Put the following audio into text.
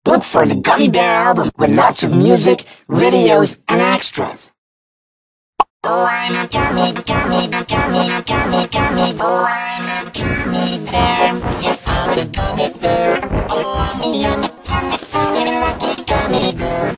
look for the Gummy Bear album with lots of music, videos, and extras. Oh, I'm a gummy, gummy, gummy, gummy, gummy. Oh, I'm a gummy bear. Yes, I'm a gummy